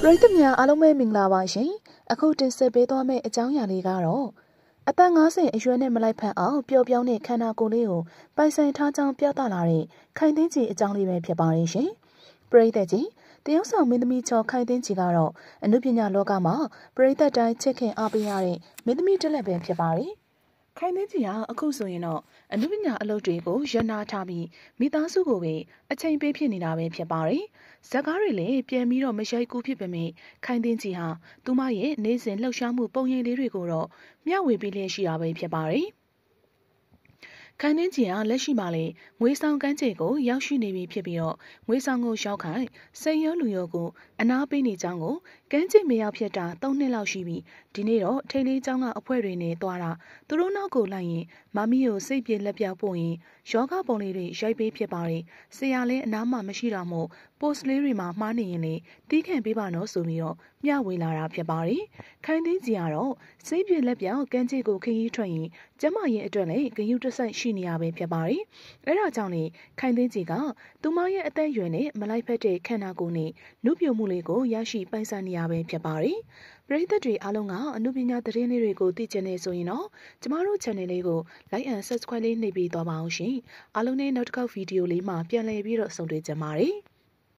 ပရိသတ်များအားလုံးပဲမင်္ဂလာပါရှင်အခုတင်ဆက်ပေးသွားမယ့်အကြောင်းအရာလေးကတော့အသက်50အရွယ်နဲ့မလိုက်ဖက်အောင်ပျော့ပြောင်းတဲ့ခန္ဓာကိုယ်လေးကိုပိုင်ဆိုင်ထားကြောင်းပြသလာတဲ့ခိုင်သိန်းကြီးအကြောင်းလေးပဲဖြစ်ပါရဲ့ရှင်ပရိသတ်ကြီးတရုတ်ဆောင်မင်းသမီးချော်ခိုင်သိန်းကြီးကတော့အနုပညာလောကမှာပရိသတ်တိုင်းချစ်ခင်အားပေးရတဲ့မင်းသမီးတစ်လက်ပဲဖြစ်ပါရဲ့ခိုင်သိန်းကြီးဟာအခုဆိုရင်တော့အနုပညာအလုပ်တွေကိုရန်နာထားပြီးမိသားစုကိုပဲအချိန်ပေးဖြစ်နေတာပဲဖြစ်ပါတယ်။ဇက်ကားတွေလည်းပြန်ပြီးတော့မရိုက်ကူးဖြစ်ပေမဲ့ခိုင်သိန်းကြီးဟာသူမရဲ့နေ့စဉ်လှုပ်ရှားမှုပုံရိပ်လေးတွေကိုတော့မျှဝေပေးလျက်ရှိတာပဲဖြစ်ပါတယ်။ခိုင်သိန်းကြီးဟာလက်ရှိမှာလေငွေဆောင်ကမ်းခြေကိုရောက်ရှိနေပြီဖြစ်ပြီးတော့ငွေဆောင်ကိုရောက်ခိုင်စိတ်ရောလူရောကိုအနာပေးနေကြောင်းကိုကမ်းခြေမရောက်ဖြစ်တာ3နှစ်လောက်ရှိပြီဒီနေ့တော့ထိန်လေးကျောင်းကအဖွဲတွေနဲ့တွားတာသူတို့နောက်ကိုလိုက်ရင်မမီကိုစိတ်ပြေလက်ပြောက်ပို့ရင်ယောဂပုံလေးတွေရိုက်ပေးဖြစ်ပါတယ်ဆရာလည်းအနားမှာမရှိတာမို့ပို့စ်လေးတွေမှာမှားနေရင်လေတီးခံပေးပါနော်ဆိုပြီးတော့မျှဝေလာတာဖြစ်ပါတယ်ခိုင်သိန်းကြီးကတော့စိတ်ပြေလက်ပြောက်ကမ်းခြေကိုခရီးထွက်ရင်ကျမရဲ့အတွက်လည်းဂရုတစိုက်ရှိနေရပဲဖြစ်ပါတယ်အဲ့ဒါကြောင့်လေခိုင်သိန်းကြီးကသူမရဲ့အသက်အရွယ်နဲ့မလိုက်ဖက်တဲ့ခန္ဓာကိုယ်နဲ့နုပြိုမှုလေးကိုရရှိပိုင်ဆိုင်နေရပဲဖြစ်ပါတယ်ပရိသတ်တွေအားလုံးကအနုပညာသတင်းလေးတွေကိုသိချင်နေဆိုရင်တော့ကျမတို့ channel လေးကို like and subscribe လေးနှိပ်ပြီးသွားပါအောင်ရှင်အားလုံးနဲ့နောက်တစ်ခေါက်ဗီဒီယိုလေးမှာပြန်လည်ပြီးတော့ဆုံတွေ့ကြပါမယ်